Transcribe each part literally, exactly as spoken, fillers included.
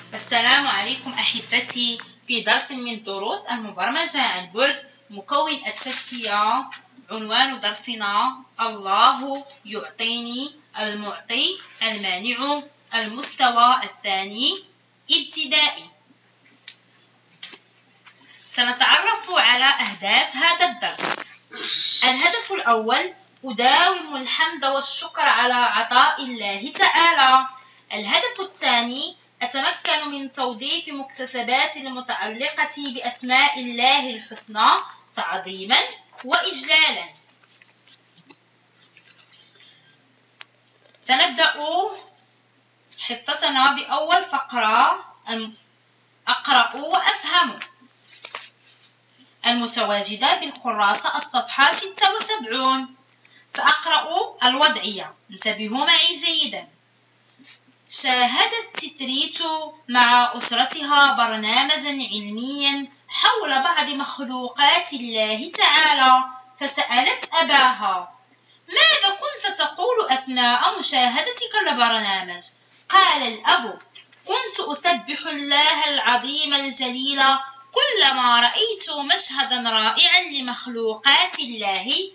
السلام عليكم أحبتي. في درس من دروس المبرمجة عن بعد مكون التزكية. عنوان درسنا: الله يعطيني المعطي المانع. المستوى الثاني ابتدائي. سنتعرف على أهداف هذا الدرس. الهدف الأول: أداوم الحمد والشكر على عطاء الله تعالى. الهدف الثاني: أتمكن من توظيف مكتسبات المتعلقة بأسماء الله الحسنى تعظيما وإجلالا. سنبدأ حصتنا بأول فقرة: أقرأ وأفهم. المتواجدة بالكراسة الصفحة ستة وسبعين. سأقرأ الوضعية، انتبهوا معي جيدا. شاهدت تتريتو مع أسرتها برنامجا علميا حول بعض مخلوقات الله تعالى، فسألت أباها: ماذا كنت تقول أثناء مشاهدتك البرنامج؟ قال الأب: كنت أسبح الله العظيم الجليل كلما رأيت مشهدا رائعا لمخلوقات الله.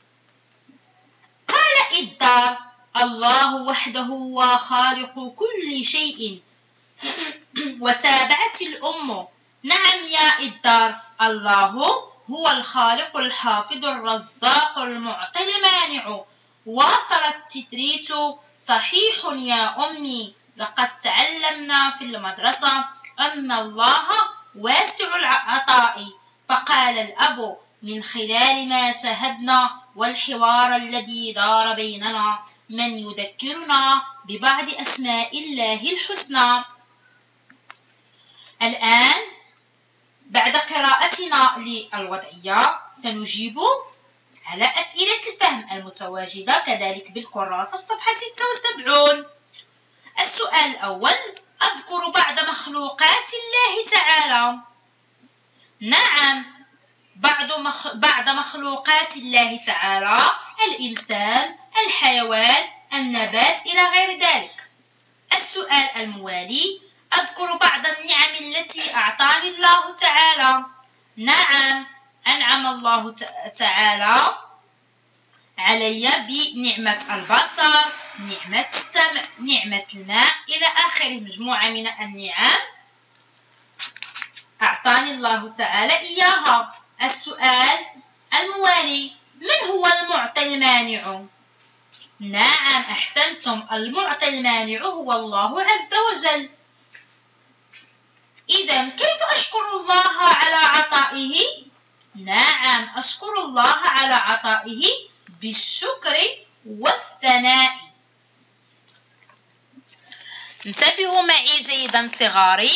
قال إدار: الله وحده هو خالق كل شيء. وتابعت الأم: نعم يا إدار، الله هو الخالق الحافظ الرزاق المعطي المانع. واصلت تتريتو: صحيح يا أمي، لقد تعلمنا في المدرسة أن الله واسع العطاء. فقال الأب: من خلال ما شاهدنا والحوار الذي دار بيننا من يذكرنا ببعض أسماء الله الحسنى. الآن بعد قراءتنا للوضعية سنجيب على أسئلة الفهم المتواجدة كذلك بالكراسة الصفحة ستة وسبعين. السؤال الأول: أذكر بعض مخلوقات الله تعالى. نعم، بعض مخ... بعض مخلوقات الله تعالى: الإنسان، الحيوان، النبات إلى غير ذلك. السؤال الموالي: أذكر بعض النعم التي أعطاني الله تعالى. نعم، أنعم الله تعالى علي بنعمة البصر، نعمة السمع، نعمة الماء إلى آخره، مجموعة من النعم أعطاني الله تعالى إياها. السؤال الموالي: من هو المعطي المانع؟ نعم، أحسنتم، المعطي المانع هو الله عز وجل. إذن كيف أشكر الله على عطائه؟ نعم، أشكر الله على عطائه بالشكر والثناء. انتبهوا معي جيدا صغاري.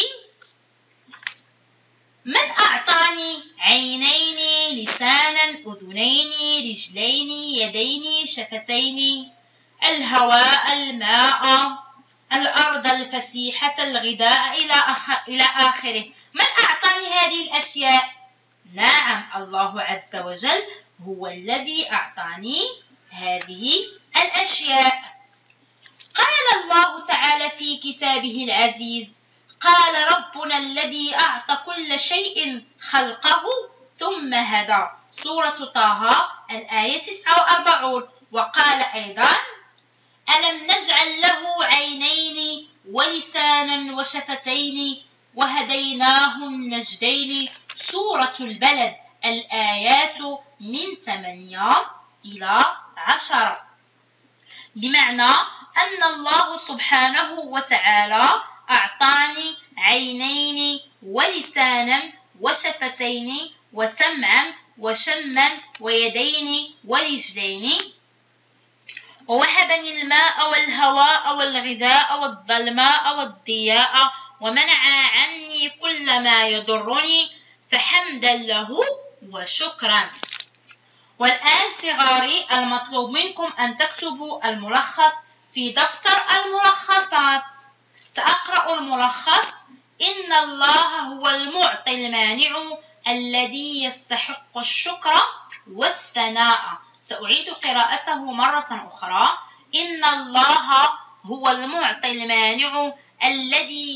من أعطاني عينين، لسانا، أذنين، رجلين، يدين، شفتين؟ الهواء، الماء، الأرض الفسيحة، الغذاء إلى إلى آخره. من أعطاني هذه الأشياء؟ نعم، الله عز وجل هو الذي أعطاني هذه الأشياء. قال الله تعالى في كتابه العزيز: قال ربنا الذي أعطى كل شيء خلقه ثم هدى. سورة طه الآية تسعة وأربعين. وقال أيضا: ألم نجعل له عينين ولسانا وشفتين وهديناه النجدين. سورة البلد الآيات من ثمانية إلى عشرة. بمعنى أن الله سبحانه وتعالى أعطاني عينين ولسانا وشفتين وسمعا وشما ويدين ورجلين، ووهبني الماء والهواء والغذاء والظلماء والضياء، ومنع عني كل ما يضرني، فحمدا له وشكرا. والآن صغاري المطلوب منكم أن تكتبوا الملخص في دفتر الملخصات. سأقرأ الملخص: إن الله هو المعطي المانع الذي يستحق الشكر والثناء. سأعيد قراءته مرة أخرى: إن الله هو المعطي المانع الذي يستحق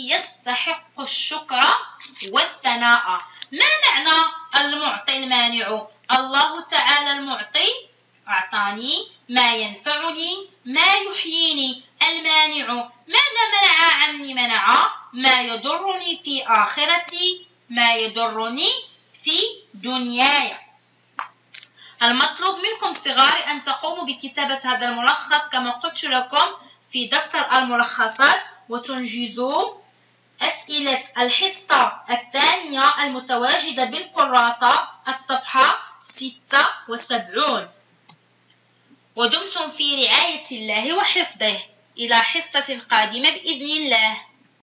يستحق الشكر والثناء. ما معنى المعطي المانع؟ الله تعالى المعطي أعطاني ما ينفعني ما يحييني. المانع ماذا منع عني؟ منع ما يضرني في آخرتي ما يضرني في دنياي. المطلوب منكم صغاري أن تقوموا بكتابة هذا الملخص كما قلت لكم في دفتر الملخصات، وتنجزوا أسئلة الحصة الثانية المتواجدة بالكراسة الصفحة ستة وسبعين. ودمتم في رعاية الله وحفظه. إلى حصة قادمة بإذن الله.